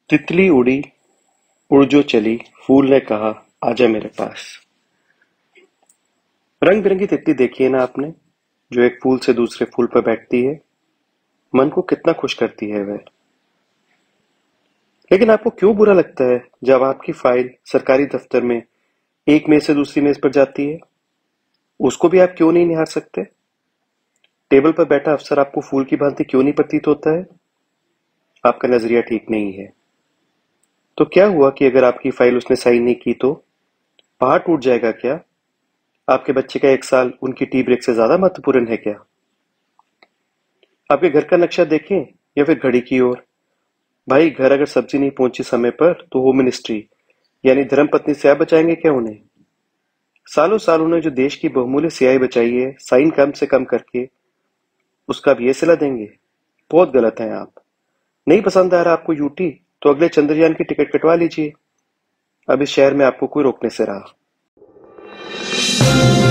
तितली उड़ी, उड़ जो चली, फूल ने कहा आजा मेरे पास। रंग बिरंगी तितली देखी है ना आपने, जो एक फूल से दूसरे फूल पर बैठती है। मन को कितना खुश करती है वह। लेकिन आपको क्यों बुरा लगता है जब आपकी फाइल सरकारी दफ्तर में एक मेज से दूसरी मेज पर जाती है? उसको भी आप क्यों नहीं निहार सकते? टेबल पर बैठा अफसर आपको फूल की भांति क्यों नहीं प्रतीत होता है? आपका नजरिया ठीक नहीं है। तो क्या हुआ कि अगर आपकी फाइल उसने साइन नहीं की तो पहाड़ टूट जाएगा क्या? आपके बच्चे का 1 साल उनकी टी ब्रेक से ज्यादा महत्वपूर्ण है क्या? आपके घर का नक्शा देखें या फिर घड़ी की ओर। भाई, घर अगर सब्जी नहीं पहुंची समय पर तो होम मिनिस्ट्री यानी धर्म पत्नी से आप बचाएंगे क्या उन्हें? सालों साल उन्होंने जो देश की बहुमूल्य सियाई बचाई है, साइन कम से कम करके उसका भी ये सिला देंगे? बहुत गलत है आप। नहीं पसंद आ रहा आपको यूटी, तो अगले चंद्रयान की टिकट कटवा लीजिए। अब इस शहर में आपको कोई रोकने से रहा।